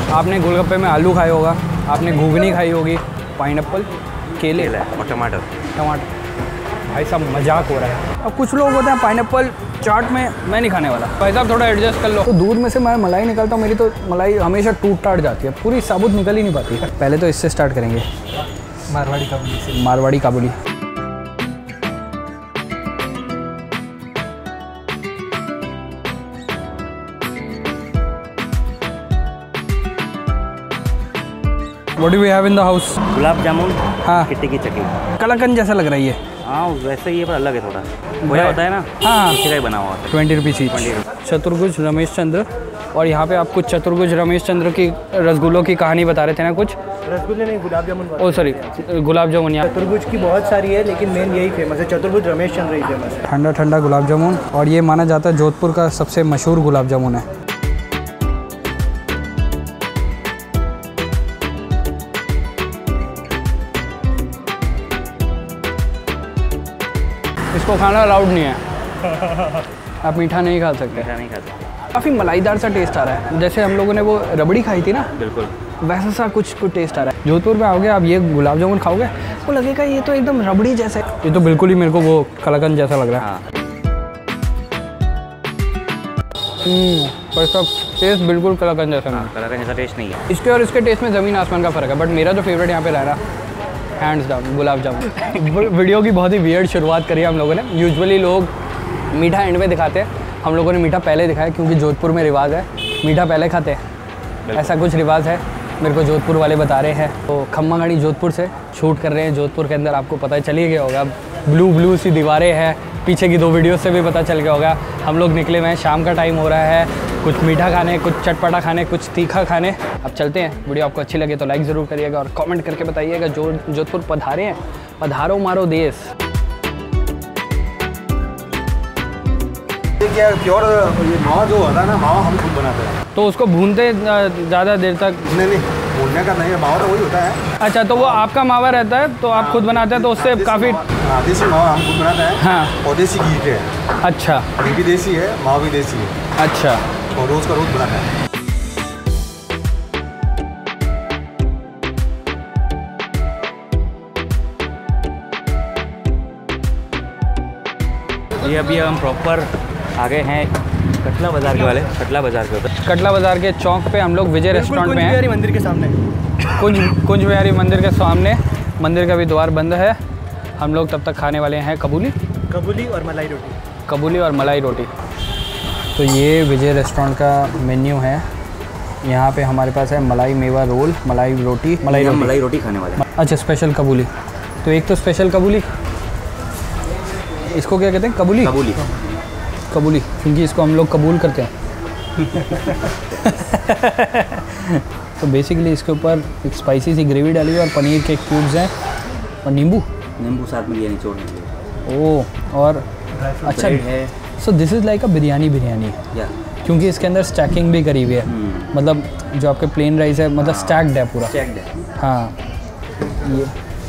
आपने गोलगप्पे में आलू खाया होगा, आपने घुगनी खाई होगी, पाइनएप्पल, केले और टमाटर। भाई साहब मजाक हो रहा है। अब कुछ लोग होते हैं पाइनएप्पल चाट में, मैं नहीं खाने वाला। भाई साहब थोड़ा एडजस्ट कर लो। तो दूध में से मैं मलाई निकालता हूँ, मेरी तो मलाई हमेशा टूट टाट जाती है, पूरी साबुत निकल ही नहीं पाती। पहले तो इससे स्टार्ट करेंगे, मारवाड़ी काबुली से। मारवाड़ी काबुली। What do we have in the house? Gulab jamun, हाँ, किट्टी की चक्की। कलाकंद जैसा लग रहा है ये। हाँ वैसे ही है पर अलग है थोड़ा। खोया होता है ना, हाँ, किसी का ही बना हुआ है। 20 रुपीज़ ईच। चतुर्भुज रमेश चंद्र, और यहाँ पे आप कुछ चतुर्भुज रमेश चंद्र की रसगुल्लों की कहानी बता रहे थे ना कुछ? रसगुल्ले नहीं, गुलाब जामुन। ओ सॉरी, गुलाब जामुन। यहाँ चतुर्भुज की बहुत सारी है लेकिन मेन यही फेमस है, चतुर्भुज रमेश चंद्र ही फेमस है। ठंडा ठंडा गुलाब जामुन, और ये माना जाता है जोधपुर का सबसे मशहूर गुलाब जामुन है। इसको खाना अलाउड नहीं है, आप मीठा नहीं खा सकते। मीठा नहीं खाते। काफ़ी मलाईदार सा टेस्ट आ रहा है, जैसे हम लोगों ने वो रबड़ी खाई थी ना, बिल्कुल वैसा सा कुछ टेस्ट आ रहा है। जोधपुर में आओगे आप, ये गुलाब जामुन खाओगे, वो लगेगा ये तो एकदम रबड़ी जैसा है। ये तो बिल्कुल ही मेरे को वो कलाकंद जैसा लग रहा है। पर सब टेस्ट बिल्कुल कलाकंद जैसा नहीं। कलाकंद जैसा टेस्ट नहीं है। इसके और इसके टेस्ट में ज़मीन आसमान का फ़र्क है, बट मेरा जो फेवरेट यहाँ पे रह रहा hands down gulab jamun. Video की बहुत ही वियर्ड शुरुआत करी है हम लोगों ने। यूजुअली लोग मीठा एंड में दिखाते हैं, हम लोगों ने मीठा पहले दिखाया क्योंकि जोधपुर में रिवाज है मीठा पहले खाते हैं, ऐसा कुछ रिवाज है। मेरे को जोधपुर वाले बता रहे हैं। तो खम्मागाड़ी जोधपुर से शूट कर रहे हैं। जोधपुर के अंदर आपको पता चली गया होगा, ब्लू ब्लू सी दीवारें हैं, पीछे की 2 वीडियो से भी पता चल गया होगा। हम लोग निकले हुए हैं, शाम का टाइम हो रहा है, कुछ मीठा खाने, कुछ चटपटा खाने, कुछ तीखा खाने। अब चलते हैं। वीडियो आपको अच्छी लगे तो लाइक ज़रूर करिएगा और कमेंट करके बताइएगा जोधपुर पधारे हैं, पधारो मारो देश। क्या प्योर ये मावा जो होता है ना, मावा हम खुद बनाते हैं। तो उसको भूनते ज़्यादा देर तक? नहीं, भूनने का नहीं है, मावा तो वही होता है। अच्छा, तो वो आपका मावा रहता है तो आप खुद बनाते हैं, तो उससे काफ़ी। देसी मावा हम खुद बनाते हैं। हाँ, और देसी घी के है। अच्छा, घी भी देसी है, मावा भी देसी है। अच्छा, और रोज़ का रोज़ बनाते हैं। ये अभी हम प्रॉपर आ गए हैं कटला बाज़ार के वाले, कटला बाज़ार के उधर, कटला बाज़ार के चौक पे हम लोग विजय रेस्टोरेंट में हैं। मंदिर के सामने, कुंज बिहारी मंदिर के सामने। मंदिर का भी द्वार बंद है। हम लोग तब तक खाने वाले हैं कबूली और मलाई रोटी। कबूली और मलाई रोटी। तो ये विजय रेस्टोरेंट का मेन्यू है। यहाँ पे हमारे पास है मलाई मेवा रोल, मलाई रोटी, मलाई रोटी खाने वाले। अच्छा, स्पेशल कबूली। तो एक तो स्पेशल कबूली, इसको क्या कहते हैं? कबूली। कबूली कबूली, क्योंकि इसको हम लोग कबूल करते हैं। तो बेसिकली इसके ऊपर एक स्पाइसी सी ग्रेवी डाली हुई और पनीर के क्यूब्स हैं और नींबू साथ में लिया निचोड़ने के लिए। ओह, और अच्छा है। So this is like a biryani या क्योंकि इसके अंदर स्टैकिंग भी करी हुई है। मतलब जो आपके प्लेन राइस है, मतलब स्टैक्ड है पूरा। स्टैक्ड है। हाँ, ये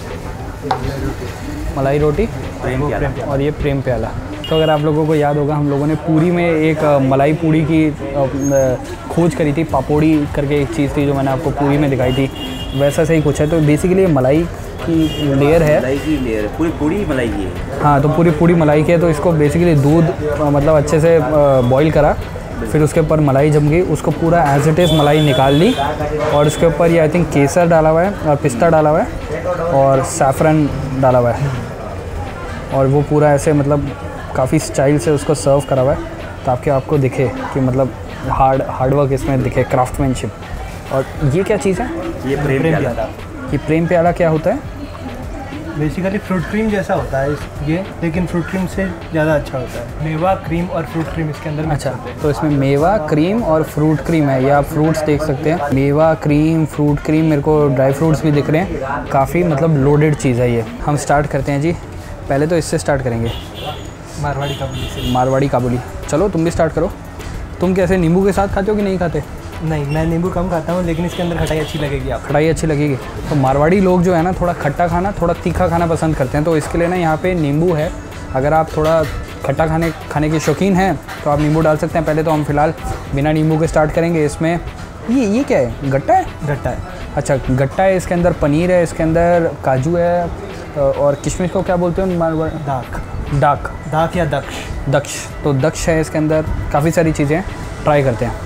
मलाई रोटी प्रेम प्याला और ये प्रेम प्याला। तो अगर आप लोगों को याद होगा, हम लोगों ने पूरी में एक मलाई पूड़ी की खोज करी थी। पापड़ी करके एक चीज़ थी जो मैंने आपको पूरी में दिखाई थी, वैसा सही कुछ है। तो बेसिकली ये मलाई की लेयर है, मलाई की लेयर है, पूरी पूड़ी मलाई की है। हाँ, तो पूरी पूड़ी मलाई की है। तो इसको बेसिकली दूध मतलब अच्छे से बॉईल करा, फिर उसके ऊपर मलाई जम गई, उसको पूरा एज इट इज़ मलाई निकाल ली और उसके ऊपर ये आई थिंक केसर डाला हुआ है और पिस्ता डाला हुआ है और सैफरन डाला हुआ है, और वो पूरा ऐसे मतलब काफ़ी स्टाइल से उसको सर्व करा हुआ है ताकि आपको दिखे कि मतलब हार्डवर्क इसमें दिखे, क्राफ्टमैनशिप। और ये क्या चीज़ है? ये प्रेम प्याला। ये प्रेम प्याला क्या होता है? बेसिकली फ्रूट क्रीम जैसा होता है ये, लेकिन फ्रूट क्रीम से ज़्यादा अच्छा होता है। मेवा क्रीम और फ्रूट क्रीम इसके अंदर। अच्छा, तो इसमें मेवा क्रीम और फ्रूट क्रीम है। ये आप फ्रूट्स देख सकते हैं, मेवा क्रीम, फ्रूट क्रीम, मेरे को ड्राई फ्रूट्स भी दिख रहे हैं। काफ़ी मतलब लोडेड चीज़ है ये। हम स्टार्ट करते हैं जी। पहले तो इससे स्टार्ट करेंगे, मारवाड़ी काबुली से। मारवाड़ी काबुली। चलो तुम भी स्टार्ट करो। तुम कैसे नींबू के साथ खाते हो कि नहीं खाते? नहीं, मैं नींबू कम खाता हूँ, लेकिन इसके अंदर खटाई अच्छी लगेगी आपको। खटाई अच्छी लगेगी। तो मारवाड़ी लोग जो है ना, थोड़ा खट्टा खाना, थोड़ा तीखा खाना पसंद करते हैं। तो इसके लिए ना यहाँ पे नींबू है। अगर आप थोड़ा खट्टा खाने के शौकीन हैं तो आप नींबू डाल सकते हैं। पहले तो हम फिलहाल बिना नींबू के स्टार्ट करेंगे। इसमें ये क्या है, गट्टा है? गट्टा है। अच्छा गट्टा है, इसके अंदर पनीर है, इसके अंदर काजू है और किशमिश को क्या बोलते हैं? दाक। डाक। दाक या दक्ष। दक्ष। तो दक्ष है, इसके अंदर काफ़ी सारी चीज़ें हैं, ट्राई करते हैं।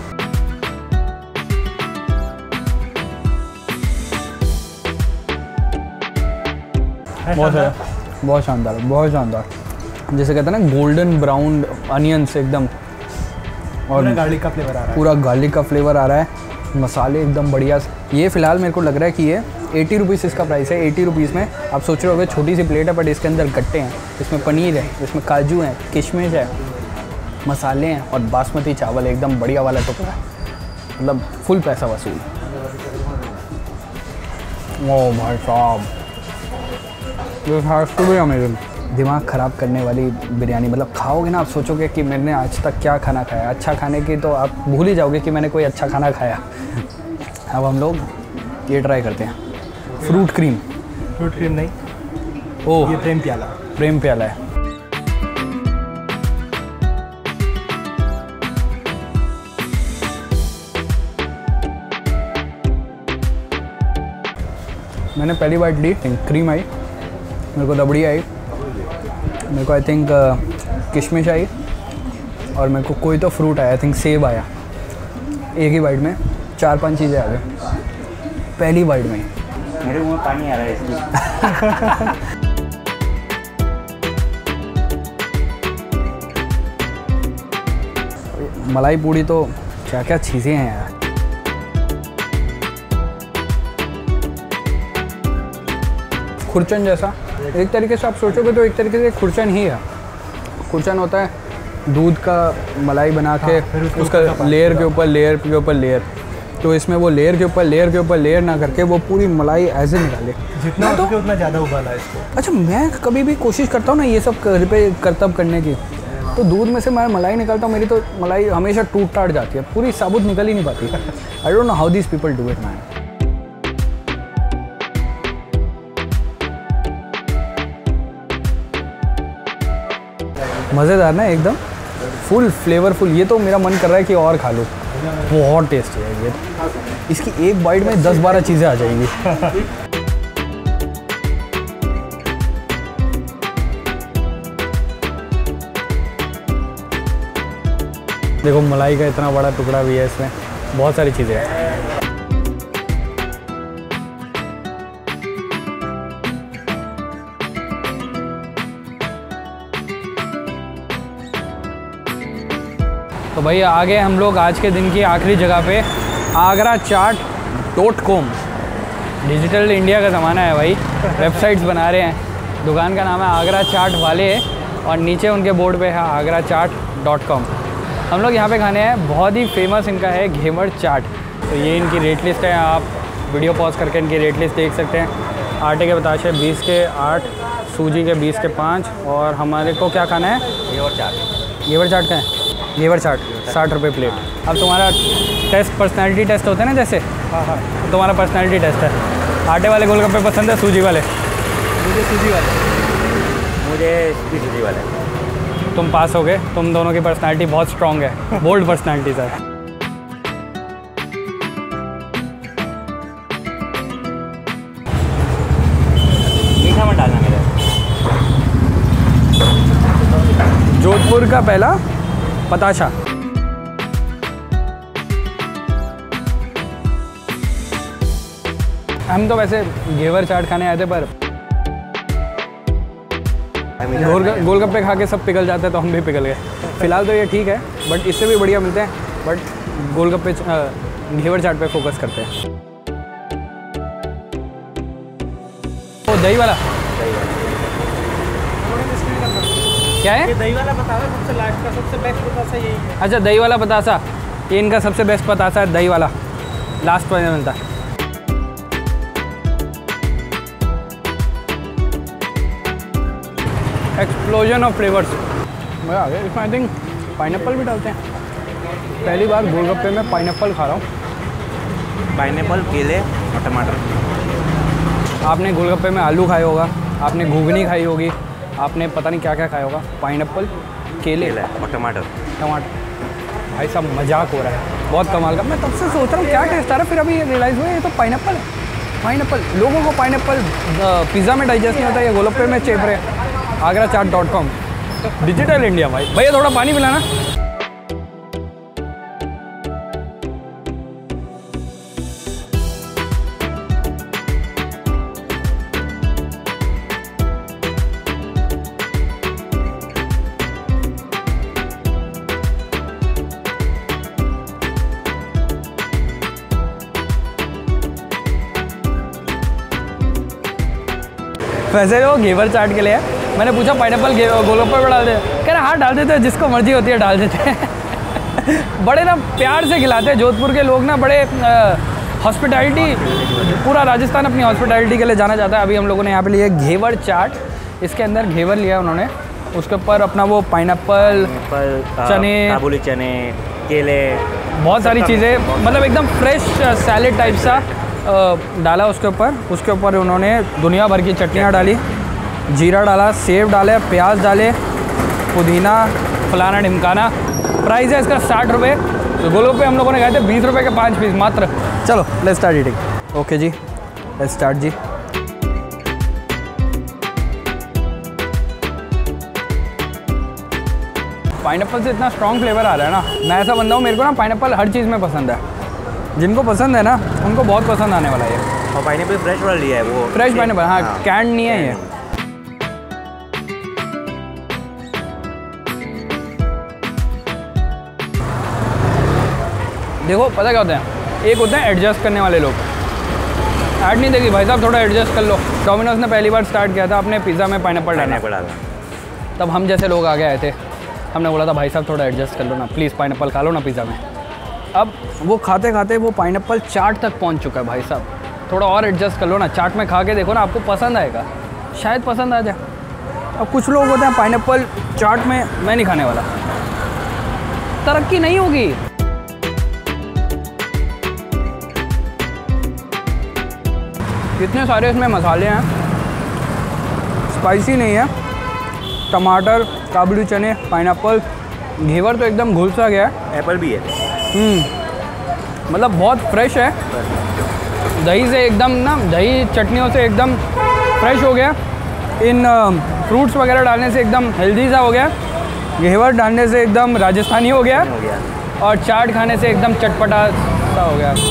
बहुत शानदार, बहुत शानदार। जैसे कहते हैं ना गोल्डन ब्राउन अनियंस एकदम, और पूरा गार्लिक का फ्लेवर आ रहा है। पूरा गार्लिक का फ्लेवर आ रहा है, मसाले एकदम बढ़िया। ये फ़िलहाल मेरे को लग रहा है कि ये 80 रुपीज़ इसका प्राइस है। 80 रुपीज़ में आप सोच रहे होगे छोटी सी प्लेट है, बट इसके अंदर गट्टे हैं, इसमें पनीर है, इसमें काजू हैं, किशमिश है, मसाले हैं और बासमती चावल है, एकदम बढ़िया वाला टुकड़ा है, मतलब फुल पैसा वसूल। ओह भाई साहब, अमेजिंग। दिमाग ख़राब करने वाली बिरयानी, मतलब खाओगे ना आप सोचोगे कि मैंने आज तक क्या खाना खाया। अच्छा खाने की तो आप भूल ही जाओगे कि मैंने कोई अच्छा खाना खाया। अब हम लोग ये ट्राई करते हैं, फ्रूट क्रीम। फ्रूट क्रीम नहीं, ओह ये प्रेम प्याला। प्रेम प्याला है। मैंने पहली बाइट ली, क्रीम आई, मेरे को रबड़ी आई, मेरे को आई थिंक किशमिश आई और मेरे को कोई तो फ्रूट आया, आई थिंक सेब आया। एक ही बाइट में 4-5 चीज़ें आ गई पहली बाइट में। मेरे मुंह में पानी आ रहा है इसलिए। मलाई पूड़ी तो क्या क्या चीज़ें हैं यार। खुरचन जैसा, एक तरीके से आप सोचोगे तो एक तरीके से खुरचन ही है। खुरचन होता है दूध का मलाई बना के, फिर उसका लेयर के ऊपर लेयर के ऊपर लेयर, तो इसमें वो लेयर के ऊपर लेयर के ऊपर लेयर ना करके वो पूरी मलाई ऐसे निकाले। जितना हो सके उतना ज़्यादा उबाला है इसको। अच्छा मैं कभी भी कोशिश करता हूँ ना ये सब करतब करने की, तो दूध में से मैं मलाई निकालता हूँ, मेरी तो मलाई हमेशा टूट टाट जाती है, पूरी साबुत निकल ही नहीं पाती। I don't know how this people do it man. मज़ेदार ना एकदम, फुल फ्लेवरफुल। ये तो मेरा मन कर रहा है कि और खा लूँ, बहुत टेस्टी है ये। इसकी एक बाइट में 10-12 चीज़ें आ जाएंगी। देखो मलाई का इतना बड़ा टुकड़ा भी है, इसमें बहुत सारी चीज़ें हैं। तो भाई आ गए हम लोग आज के दिन की आखिरी जगह पे, agrachaat.com। डिजिटल इंडिया का ज़माना है भाई, वेबसाइट्स बना रहे हैं। दुकान का नाम है आगरा चाट वाले और नीचे उनके बोर्ड पे है agrachaat.com। हम लोग यहाँ पे खाने हैं, बहुत ही फेमस इनका है घेवर चाट। तो ये इनकी रेट लिस्ट है, आप वीडियो पॉज करके इनकी रेट लिस्ट देख सकते हैं। आटे के बताशे 20 के 8, सूजी के 20 के 5 और हमारे को क्या खाना है? घेवर चाट। घेवर चाट का है, घेवर चाट 60 रुपये प्लेट। अब तुम्हारा टेस्ट पर्सनैलिटी टेस्ट होता है ना, जैसे हाँ, तुम्हारा पर्सनैलिटी टेस्ट है। आटे वाले गोलगप्पे पसंद है, सूजी वाले? मुझे सूजी वाला। मुझे सूजी वाला। तुम पास हो गए, तुम दोनों की पर्सनैलिटी बहुत स्ट्रॉन्ग है, बोल्ड पर्सनैलिटीज़ है। मीठा मत डालना मेरा। जोधपुर का पहला पताशा। हम तो वैसे घेवर चाट खाने आए थे, पर गोलगप्पे खा के सब पिघल जाते हैं, तो हम भी पिघल गए। फिलहाल तो ये ठीक है, बट इससे भी बढ़िया मिलते हैं। बट गोलगप्पे घेवर चाट पे फोकस करते हैं। ओ दही वाला क्या है? ये दही वाला बताओ, सबसे लास्ट का सबसे बेस्ट बतासा यही है। अच्छा दही वाला पतासा, ये इनका सबसे बेस्ट पतासा है, दही वाला लास्ट में मिलता है। एक्सप्लोजन ऑफ फ्लेवर्स, मज़ा आ गया। इसमें आई थिंक पाइनएप्पल भी डालते हैं। पहली बार गोलगप्पे में पाइनएप्पल खा रहा हूँ। पाइनएप्पल, केले और टमाटर। आपने गोलगप्पे में आलू खाए होगा, आपने घुगनी खाई होगी, आपने पता नहीं क्या क्या खाया होगा। पाइनएप्पल, केले और टमाटर। टमाटर, भाई साहब मजाक हो रहा है। बहुत कमाल का। मैं तब से सोच रहा हूँ क्या टेस्ट आ रहा है, फिर अभी रियलाइज़ हुआ ये तो पाइनएप्पल है। पाइनएप्पल, लोगों को पाइनएप्पल पिज़्ज़ा में डाइजेस्ट नहीं होता, ये गोलगप्पे में चेप रहे। agrachaat.com, डिजिटल इंडिया भाई। भैया थोड़ा पानी पिलाना। वैसे वो घेवर चाट के लिए है। मैंने पूछा पाइनएप्पल गोलगप्पे पे डाल दे, कह रहे हाँ डाल देते हैं, जिसको मर्जी होती है डाल देते हैं। बड़े ना प्यार से खिलाते हैं जोधपुर के लोग ना, बड़े हॉस्पिटैलिटी, पूरा राजस्थान अपनी हॉस्पिटैलिटी के लिए जाना जाता है। अभी हम लोगों ने यहाँ पे लिया घेवर चाट, इसके अंदर घेवर लिया उन्होंने, उसके ऊपर अपना वो पाइनएप्पल, चने, काबुली चने, केले, बहुत सारी चीज़ें, मतलब एकदम फ्रेश सैलेड टाइप सा डाला उसके ऊपर। उसके ऊपर उन्होंने दुनिया भर की चटनियाँ डाली, जीरा डाला, सेब डाले, प्याज डाले, पुदीना, फलाना ढिमकाना। प्राइस है इसका 60 रुपये। गोलगप्पे हम लोगों ने खाए थे 20 रुपये के 5 पीस मात्र। चलो लेट्स स्टार्ट ईटिंग। ओके जी, लेट्स स्टार्ट जी। पाइनएप्पल से इतना स्ट्रॉन्ग फ्लेवर आ रहा है ना। मैं ऐसा बंदा हूँ, मेरे को ना पाइनएप्पल हर चीज़ में पसंद है। जिनको पसंद है ना उनको बहुत पसंद आने वाला है ये। और पाइनएप्पल फ्रेश वाला लिया है वो, फ्रेश पाइनएप्पल, हाँ कैंड नहीं है ये। देखो पता क्या होता है, एक होते हैं एडजस्ट करने वाले लोग, ऐड नहीं देगी भाई साहब थोड़ा एडजस्ट कर लो। डोमिनोज ने पहली बार स्टार्ट किया था अपने पिज़्ज़ा में पाइनएप्पल डालना, तब हम जैसे लोग आगे आए थे, हमने बोला था भाई साहब थोड़ा एडजस्ट कर लो ना प्लीज़, पाइनएप्पल खा लो ना पिज़्ज़ा में। अब वो खाते खाते वो पाइनएप्पल चाट तक पहुंच चुका है भाई साहब, थोड़ा और एडजस्ट कर लो ना, चाट में खा के देखो ना, आपको पसंद आएगा, शायद पसंद आ जाए। अब कुछ लोग होते हैं पाइनएप्पल चाट में, मैं नहीं खाने वाला, तरक्की नहीं होगी। कितने सारे इसमें मसाले हैं, स्पाइसी नहीं है, टमाटर, काबुली चने, पाइनएप्पल, घेवर तो एकदम घुल सा गया है, एप्पल भी है। मतलब बहुत फ्रेश है, दही से एकदम ना, दही चटनियों से एकदम फ्रेश हो गया, इन फ्रूट्स वगैरह डालने से एकदम हेल्दी सा हो गया, घेवर डालने से एकदम राजस्थानी हो गया, और चाट खाने से एकदम चटपटा सा हो गया।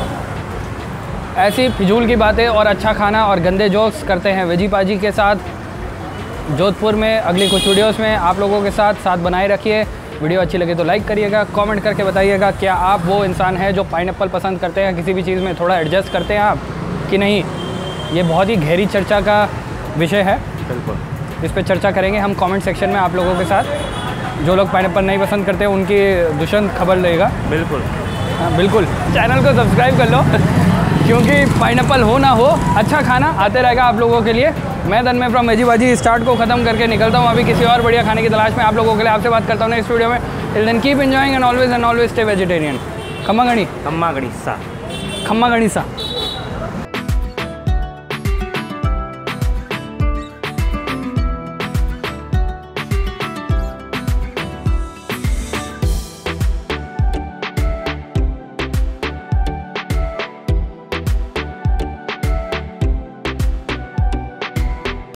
ऐसी फिजूल की बातें और अच्छा खाना और गंदे जोक्स करते हैं वेजी पाजी के साथ जोधपुर में। अगली कुछ वीडियोस में आप लोगों के साथ बनाए रखिए। वीडियो अच्छी लगे तो लाइक करिएगा, कमेंट करके बताइएगा क्या आप वो इंसान हैं जो पाइनएप्पल पसंद करते हैं, किसी भी चीज़ में थोड़ा एडजस्ट करते हैं आप कि नहीं। ये बहुत ही गहरी चर्चा का विषय है, बिल्कुल इस पर चर्चा करेंगे हम कमेंट सेक्शन में आप लोगों के साथ। जो लोग पाइनएप्पल नहीं पसंद करते उनकी दुष्यंत खबर लेगा। बिल्कुल हाँ बिल्कुल, चैनल को सब्सक्राइब कर लो क्योंकि पाइनएप्पल हो ना हो अच्छा खाना आते रहेगा आप लोगों के लिए। मैं Tanmay from veggie Baazi start को ख़त्म करके निकलता हूँ, अभी किसी और बढ़िया खाने की तलाश में आप लोगों के लिए आपसे बात करता हूँ नेक्स्ट वीडियो में। Till then keep enjoying and always stay vegetarian. खम्मा गणिसा। खम्मा गणिसा।